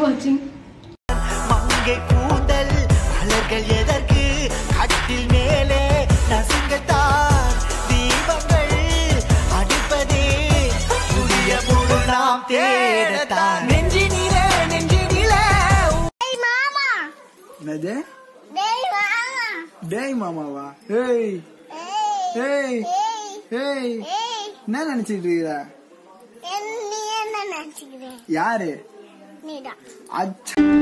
வாட்சிங். மங்கை கூந்தல் மலர்கள் எதற்கு கட்டில் மேலே நசுங்கத்தான் தீபங்கள் அடிப்பதே புதிய முழு நாம் தேடத்தான் நெஞ்சினிலே நெஞ்சினிலே. மாமா என்னது? டேய் மாமாவா? ஏய் ஏய் ஏய் என்ன நினைச்சிட்டு இருக்கிற? நீ என்ன நினைச்சுக்கிறேன்? யாரு? நீதான். அச்சா